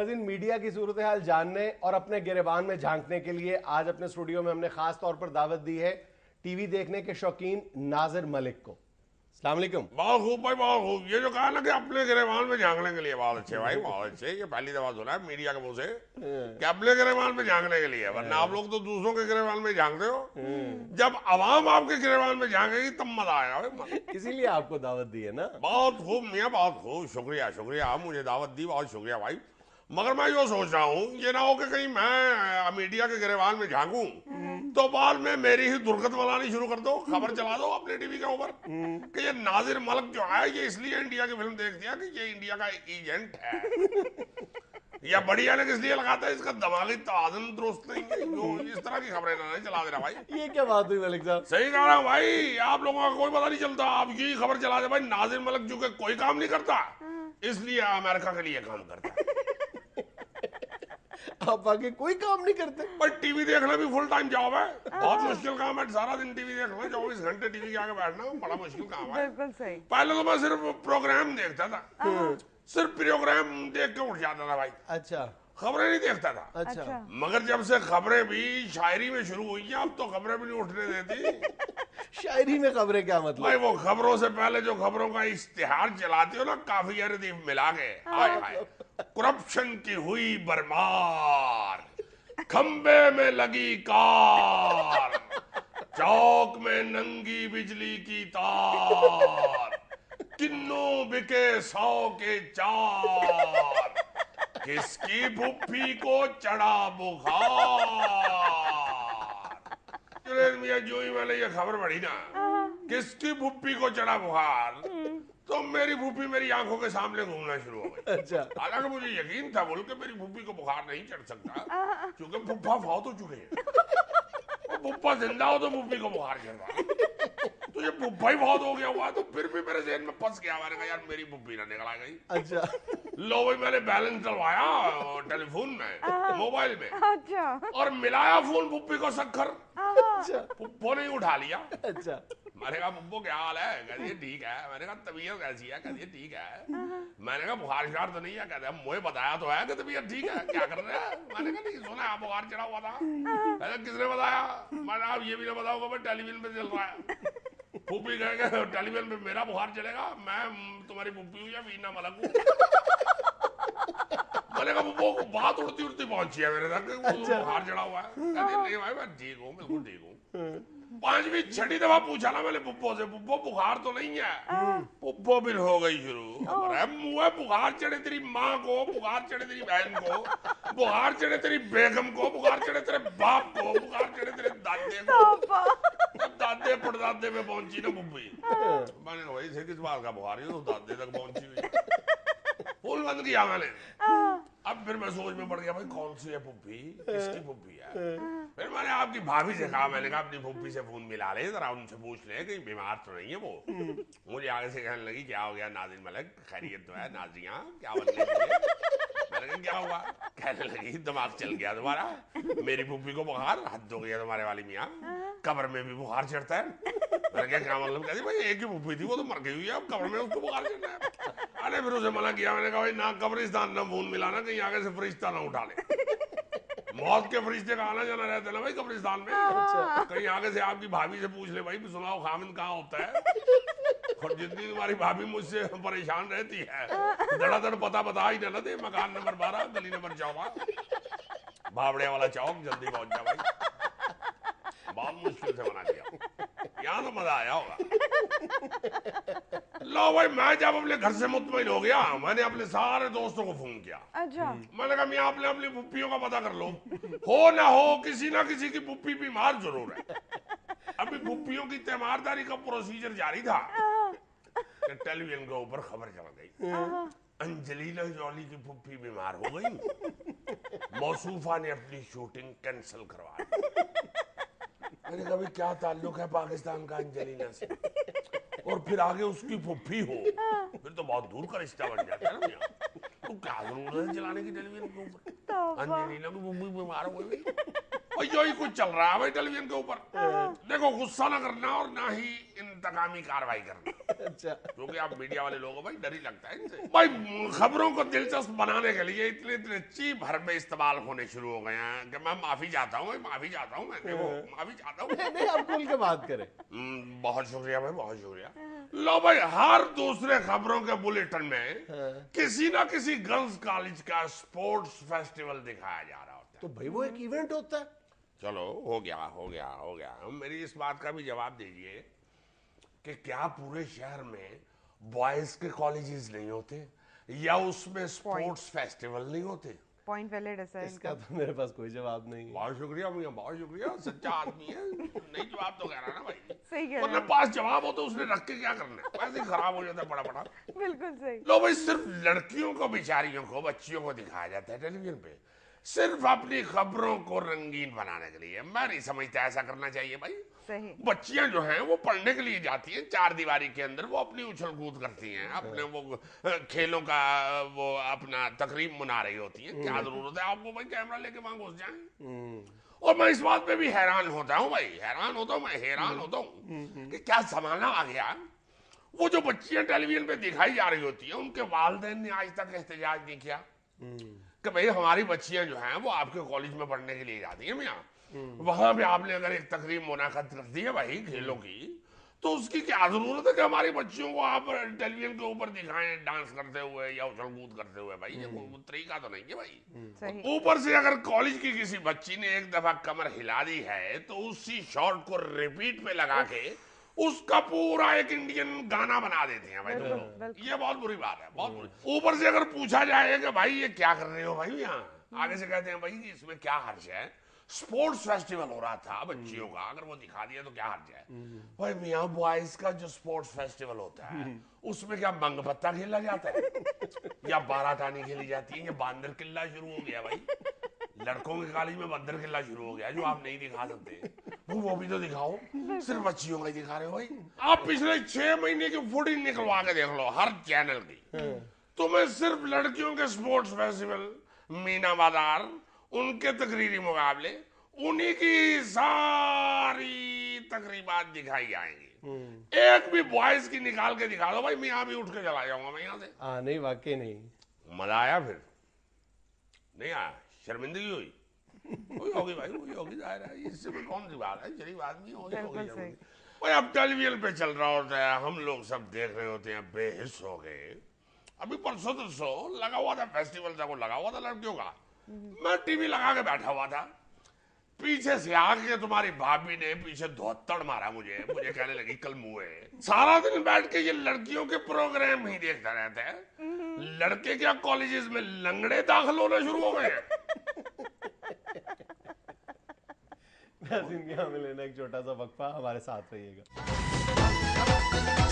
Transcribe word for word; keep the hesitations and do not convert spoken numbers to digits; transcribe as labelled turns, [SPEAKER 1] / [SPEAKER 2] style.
[SPEAKER 1] नाज़रीन, मीडिया की सूरत हाल जानने और अपने गिरेबान में झांकने के लिए आज अपने स्टूडियो में हमने खास तौर पर दावत दी है टीवी देखने के शौकीन नाजिर मलिक को। अस्सलाम वालेकुम।
[SPEAKER 2] बहुत खूब भाई, बहुत खूब। ये जो कहा ना कि अपने गिरेबान में झांकने के लिए, बहुत अच्छे भाई, बहुत अच्छे। ये पहली दफा सुना है मीडिया के मुंह से कि अपने गिरेबान में झांकने के लिए, वरना आप लोग तो दूसरों के गिरेबान में झांकते हो। जब अवाम आपके गिरेबान में झांकेगी तब मजा आएगा भाई।
[SPEAKER 1] इसीलिए आपको दावत दी है ना।
[SPEAKER 2] बहुत खूब मियाँ, बहुत खूब। शुक्रिया शुक्रिया, मुझे दावत दी, बहुत शुक्रिया भाई। मगर मैं यो सोच रहा हूँ, ये ना हो कि कहीं मैं मीडिया के गिरेबान में झांकूं तो बाद में मेरी ही दुर्गत बनानी शुरू कर दो, खबर चला दो अपने टीवी के ऊपर कि ये नाजिर मलिक जो है ये इसलिए इंडिया की फिल्म देख दिया कि ये इंडिया का एजेंट है, या बढ़िया ने किस लिए लगाता है, इसका दिमागी तवाज़ुन दुरुस्त नहीं है। यो इस तरह की खबरें ना नहीं चला देना भाई।
[SPEAKER 1] ये क्या बात हुई मलिक साहब?
[SPEAKER 2] सही कह रहा हूँ भाई, आप लोगों का कोई पता नहीं चलता, आप यही खबर चला दे भाई नाजिर मलिक जो कि कोई काम नहीं करता इसलिए अमेरिका के लिए काम करता है।
[SPEAKER 1] आप आगे कोई काम नहीं करते?
[SPEAKER 2] पर टीवी देखना भी फुल टाइम जॉब है, बहुत मुश्किल काम है। सारा दिन टीवी देखना, चौबीस घंटे टीवी के आगे बैठना बड़ा मुश्किल काम है।
[SPEAKER 3] बिल्कुल सही।
[SPEAKER 2] पहले तो मैं सिर्फ प्रोग्राम देखता था, सिर्फ प्रोग्राम देख के उठ जाता था भाई।
[SPEAKER 1] अच्छा,
[SPEAKER 2] खबरें नहीं देखता था।
[SPEAKER 1] अच्छा, अच्छा।
[SPEAKER 2] मगर जब से खबरें भी शायरी में शुरू हुई हैं, अब तो खबरें भी नहीं उठने देती।
[SPEAKER 1] शायरी में खबरें क्या मतलब?
[SPEAKER 2] भाई वो खबरों से पहले जो खबरों का इश्तिहार चलाते हो ना, काफी रदीफ मिला के, हाय हाय, करप्शन की हुई बरमार, खंबे में लगी कार, चौक में नंगी बिजली की तार, किन्नू बिके सौ के चार, किसकी भुप्पी को चढ़ा बुखार। मियां जो ही मैंने ये खबर पढ़ी ना, किसकी भुप्पी को चढ़ा बुखार, तो मेरी भूपी मेरी आंखों के सामने घूमना शुरू हो गई।
[SPEAKER 1] अच्छा।
[SPEAKER 2] हालांकि मुझे यकीन था बोल के मेरी भूपी को बुखार नहीं चढ़ सकता, क्योंकि फुफ्फा फौत हो चुके हैं, और फुफ्फा जिंदा हो तो भूपी को बुखार चढ़ रहा। तो ये फुफ्फा ही फौत हो गया हुआ, तो फिर भी मेरे जहन में फंस गया, मैंने कहा यार मेरी भूपी ना निकला गई।
[SPEAKER 1] अच्छा।
[SPEAKER 2] लो भाई, मैंने बैलेंस डलवाया टेलीफोन में, मोबाइल में,
[SPEAKER 3] अच्छा।
[SPEAKER 2] और मिलाया फोन भूपी को शक्कर,
[SPEAKER 1] अच्छा।
[SPEAKER 2] फुफ्फो ने उठा लिया।
[SPEAKER 1] अच्छा।
[SPEAKER 2] मैंने कहा बुब्बो क्या हाल है? कहती ठीक है। मैंने कहा तबीयत कैसी है? कहती ठीक है। मैंने कहा बुखार शुखार तो नहीं है? कहते मुझे बताया तो है कि तबीयत ठीक है, क्या कर रहे हैं? मैंने कहा नहीं सुना है बुखार चढ़ा हुआ था। कहते किसने बताया? मैंने कहा ये भी ना बताऊंगा, मैं टेलीविजन पे चल रहा है। फूफी कहेगा टेलीविजन पे मेरा बुखार चलेगा, मैं तुम्हारी फूफी हूँ या वीना मलक हूँ? मैंने कहा वो बात उड़ती उड़ती पहुंची है मेरे तक, बुखार चढ़ा हुआ है। कहते नहीं भाई मैं ठीक हूँ, बिल्कुल ठीक हूँ। पांचवी छठी दफा पूछा ना मैंने पुप्पो से, पुप्पो बुखार तो नहीं है? पुप्पो फिर हो गई शुरू, अरे मुँह बुखार चढ़े तेरी माँ को, बुखार चढ़े तेरी बहन को, बुखार चढ़े तेरी बेगम को, बुखार चढ़े तेरे बाप को, बुखार चढ़े तेरे दादे को। दादे पड़दादे पे पहुंची ना पुप्पी, मैंने कहा भाई इसे किस बात का बुखार है? तो दादे तक पहुंची हुई। फूल बंद किया मैंने। अब फिर मैं सोच में पड़ गया भाई कौन सी है पुप्पी, किसकी पुप्पी है? फिर मैंने आपकी भाभी से कहा, मैंने कहा अपनी पुप्पी से फोन मिला ले जरा, उनसे पूछ ले कहीं बीमार तो नहीं है वो। मुझे आगे से कहने लगी क्या हो गया नाजिर मलिक, खैरियत तो है? नाजिया क्या बनने लगी? मैंने कहा क्या हुआ? कहने लगी दिमाग चल गया तुम्हारा, मेरी पुप्पी को बुखार, हद हो गया तुम्हारे वाली मियाँ, कब्र में भी बुखार चढ़ता है। मैंने कहा क्या मतलब? कहती भाई एक ही पुप्पी थी, वो तो मर गई हुई है, अब कब्र में उसको बुखार चढ़ना है। अरे फिर उसे मना किया, मैंने कहा भाई ना कब्रिस्तान ना फोन मिलाना, कहीं आगे से फरिश्ता ना उठा ले। मौत के फरिश्ते का आना जाना रहता है ना भाई कब्रिस्तान में। अच्छा। कहीं आगे से आपकी भाभी से पूछ ले भाई सुनाओ खामिन कहाँ होता है, और जितनी तुम्हारी भाभी मुझसे परेशान रहती है, धड़ाधड़ पता बता ही ना दे, मकान नंबर बारह गली नंबर चौदह भावड़े वाला चौक, जल्दी पहुंच जा भाई। बहुत मुश्किल से मना किया, यहाँ तो मजा आया होगा। लो भाई, मैं जब अपने घर से मुतमईन हो गया, मैंने अपने सारे दोस्तों को फोन किया।
[SPEAKER 3] अच्छा।
[SPEAKER 2] मैंने कहा मियां आपने अपनी पुप्पियों का पता कर लो, हो ना हो किसी ना किसी की पुप्पी बीमार जरूर है। अभी पुप्पियों की तीमारदारी का प्रोसीजर जारी था कि टेलीविजन के ऊपर खबर चल गई, अंजलिना जॉली की पुप्पी बीमार हो गई, मौसूफा ने अपनी शूटिंग कैंसिल करवा दी। मैंने कहा क्या ताल्लुक है पाकिस्तान का अंजलिना से, और फिर आगे उसकी पुप्पी हो, फिर तो बहुत दूर का रिश्ता बन जाता है ना भैया। तो क्या जरूरत है चलाने की टेलीविजन के ऊपर? अंजलिना की पुप्पी बीमार हो गई और जो ही कुछ चल रहा है भाई टेलीविजन के ऊपर। देखो गुस्सा ना करना और ना ही इंतकामी कार्रवाई करना,
[SPEAKER 1] अच्छा,
[SPEAKER 2] क्योंकि आप मीडिया वाले लोग हो भाई, डर ही लगता है इनसे। भाई खबरों को दिलचस्प बनाने के लिए इतने इतने चीप हर में इस्तेमाल होने शुरू हो गए हैं कि मैं माफी चाहता हूँ, माफी चाहता हूँ, मैं देखो माफी चाहता हूँ।
[SPEAKER 1] नहीं आप खुल के बात करें।
[SPEAKER 2] हम्म, बहुत शुक्रिया भाई, बहुत शुक्रिया। लो भाई, हर दूसरे खबरों के बुलेटिन में किसी ना किसी गर्ल्स कॉलेज का स्पोर्ट्स फेस्टिवल दिखाया जा रहा होता है।
[SPEAKER 1] तो भाई वो एक इवेंट होता है।
[SPEAKER 2] चलो हो गया हो गया हो गया, मेरी इस बात का भी जवाब दीजिए कि क्या पूरे शहर में बॉयज के कॉलेजेस नहीं होते या उसमें स्पोर्ट्स फेस्टिवल नहीं होते?
[SPEAKER 3] पॉइंट वैलिड है सर
[SPEAKER 1] इसका
[SPEAKER 3] इनका।
[SPEAKER 1] तो मेरे पास कोई जवाब नहीं है।
[SPEAKER 2] बहुत शुक्रिया भैया, बहुत शुक्रिया, सच्चा आदमी है, नहीं जवाब तो कह रहा ना भाई।
[SPEAKER 3] सही कह
[SPEAKER 2] वरना
[SPEAKER 3] रहे हैं,
[SPEAKER 2] पास जवाब हो तो उसने रख के क्या करना है, वैसे ही खराब हो जाता है बड़ा बड़ा।
[SPEAKER 3] बिल्कुल सही।
[SPEAKER 2] लो भाई, सिर्फ लड़कियों को, बेचारियों को, बच्चियों को दिखाया जाता है टेलीविजन पे, सिर्फ अपनी खबरों को रंगीन बनाने के लिए। मैं नहीं समझता ऐसा करना चाहिए भाई।
[SPEAKER 3] सही।
[SPEAKER 2] बच्चियां जो हैं वो पढ़ने के लिए जाती हैं, चार दीवारी के अंदर वो अपनी उछल कूद करती हैं, अपने वो अ, खेलों का वो अपना तकरीब मना रही होती हैं। क्या जरूरत है आपको भाई कैमरा लेके वहां घुस जाएं? और मैं इस बात पे भी हैरान होता हूँ भाई, हैरान होता हूँ, मैं हैरान होता हूँ कि क्या जमाना आ गया। वो जो बच्चियां टेलीविजन पे दिखाई जा रही होती हैं, उनके वालिदैन ने आज तक एहतजाज नहीं किया कि भाई हमारी बच्चियां जो हैं वो आपके कॉलेज में पढ़ने के लिए जाती हैं भैया, वहां पे आपने अगर एक तकरीब मुनाकद कर दी है भाई खेलों की, तो उसकी क्या जरूरत है कि हमारी बच्चियों को आप टेलीविजन के ऊपर दिखाएं डांस करते हुए या उछल कूद करते हुए? भाई ये कोई तरीका तो नहीं है भाई।
[SPEAKER 3] सही।
[SPEAKER 2] ऊपर से अगर कॉलेज की किसी बच्ची ने एक दफा कमर हिला दी है तो उसी शॉट को रिपीट पे लगा के उसका पूरा एक इंडियन गाना बना देते हैं भाई तुम
[SPEAKER 3] बिल्कुल,
[SPEAKER 2] लोग।
[SPEAKER 3] बिल्कुल।
[SPEAKER 2] ये बहुत बुरी बात है, बहुत बुरी। ऊपर से अगर पूछा जाए कि भाई ये क्या कर रहे हो भाई यहाँ, आगे से कहते हैं भाई इसमें क्या हर्ज है, स्पोर्ट्स फेस्टिवल हो रहा था बच्चियों का, अगर वो दिखा दिया तो क्या हर्ज है? भाई मियाँ बॉयज का जो स्पोर्ट्स फेस्टिवल होता है उसमें क्या मंग पत्ता खेला जाता है या बारातानी खेली जाती है या बांदर किल्ला शुरू हो गया भाई? लड़कों के कॉलेज में बंदर किल्ला शुरू हो गया जो आप नहीं दिखा सकते, वो वो भी तो दिखाओ। सिर्फ बच्चियों का ही दिखा रहे हो भाई। आप पिछले छह महीने की फुटेज निकलवा के देख लो हर चैनल की, तुम्हें सिर्फ लड़कियों के स्पोर्ट्स फेस्टिवल, मीना बाजार, उनके तकरीरी मुकाबले, उन्हीं की सारी तकरीबात दिखाई जाएंगी। एक भी बॉयज की निकाल के दिखा दो भाई, मैं यहाँ भी उठ के चला जाऊंगा मैं यहाँ से।
[SPEAKER 1] हाँ नहीं वाकई नहीं।
[SPEAKER 2] मजा आया? फिर नहीं आया? शर्मिंदगी हुई? हुई होगी भाई, हुई होगी, जाहिर है, इससे भी कौन सी बात है, शरीफ आदमी हो गई होगी शर्मिंदगी। भाई अब टेलीविजन पे चल रहा होता है, हम लोग सब देख रहे होते हैं, बेहिस हो गए। अभी परसों तरसों लगा हुआ था फेस्टिवल था, वो लगा हुआ था लड़कियों का, मैं टीवी लगा के बैठा हुआ था, पीछे से आके तुम्हारी भाभी ने पीछे धोतड़ मारा मुझे, मुझे कहने लगी कल मुँह है। सारा दिन बैठ के ये लड़कियों के प्रोग्राम ही देखता रहता है, लड़के क्या कॉलेजेस में लंगड़े दाखिल होना शुरू हो गए हैं?
[SPEAKER 1] नाज़रीन, यहाँ में लेना एक छोटा सा वक्फा, हमारे साथ रहिएगा।